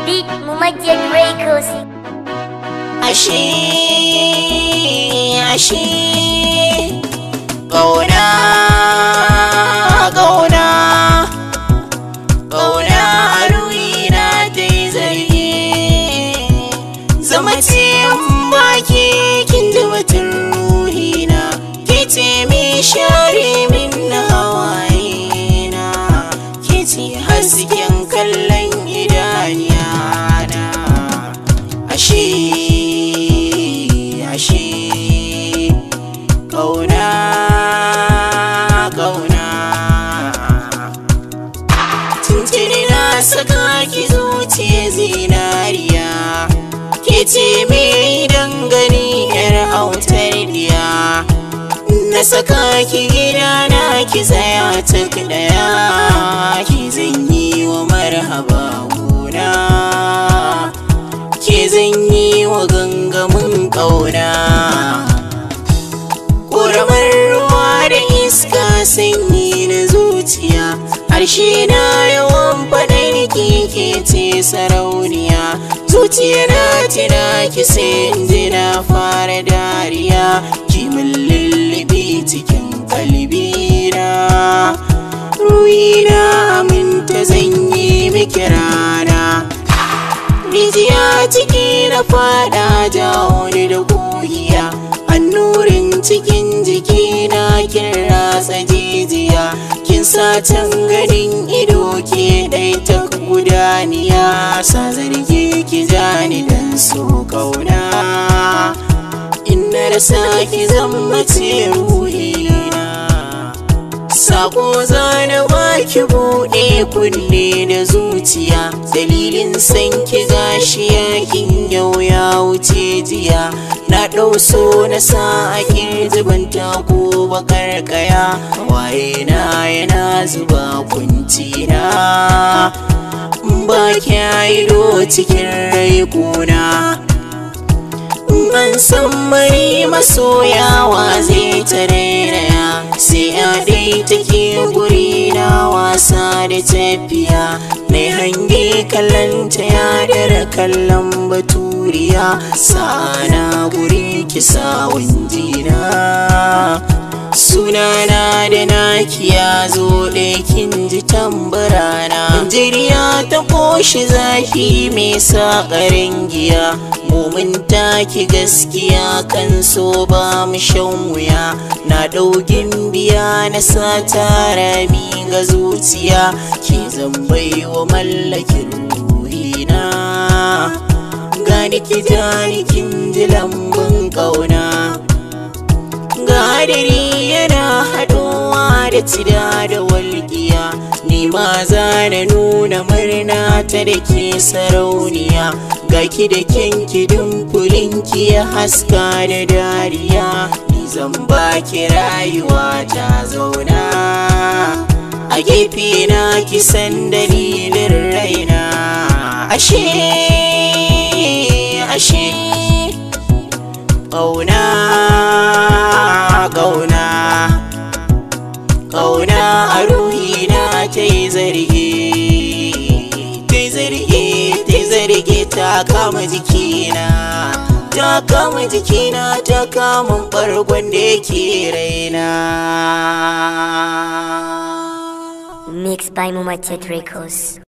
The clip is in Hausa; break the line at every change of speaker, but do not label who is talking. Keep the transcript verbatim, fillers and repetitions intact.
Beat Mumajjad Records.
Ashe, ashe, ƙauna, ƙauna, ƙauna a ruhina ta yi zargi. Zama ce baki kin ji batun ruhina, ke ce mai share min na hawayena, ke ce hasken kallon idaniyana. Ashe, ashe, ƙauna, ƙauna. Tuntuni na saka ki zuciya zinariya, ke ce mai dangane yar autar diya. Na saka ki gidana ki tsaya ta ɗaya, ki zan yi wa marhaba gona, ke zan yi wa gangamin ƙauna. Ƙoramar ruwa da iska sanyi na zuciya, harshe na yawan faɗar ki ke ce sarauniya. Zuciya na tina ki sai ji na fara dariya, ki min lullubi cikin kalbina. Ruhina aminta zan yi miki rana, rijiya ciki na fada jawo ni da gogiya. Annurin cikin jiki na kin ratsa jijiya, kin sa can ganin ido ke dai ta gudaniya. Sa zargi ki jani dan so ƙauna, in na rasa ki zan mace ruhina. Sako zana baki buɗe kunne da zuciya, dalilin san ki gashi yakin yau ya wuce jiya. Na ɗau so na sa a kirji ban tako bakar kaya, waye na yana zuba kunci na. Ba kya ido cikin rai kuna, ban san mai masoyawa zai ta rairaya. Sai a dai take guri na wasa da tafiya, mai hange kallanta ya dara kallon baturiya. Sana guri kisa wanjina, sunana da naki ya zo ɗaya kin ji tambarana. Jiriya ta koshi zafi mai sa ƙarin giya, mumin taki gaskiya kan so ba mu shan wuya. Na ɗaugin biya na sa tara mi ga zuciya, ki zan bai wa mallakin ruhina. Gani ki jani kin ji lambun ƙauna, gadari yana haɗuwa da tida da walƙiya. Ni ma za na nuna murna ta da ke sarauniya, ga ki da kyanki dimfulinki ya haska da dariya. Ni zan baki rayuwa ta zauna, a gefe na ki san dalilin raina. Ashe, ashe, ƙauna, ƙauna, ƙauna a ruhina ta yi zargi, ta yi zargi, ta yi zargi ta kama jikina, ta kama jikina, ta kama ɓargon da yake raina.
Mixed by Mumajjad Records.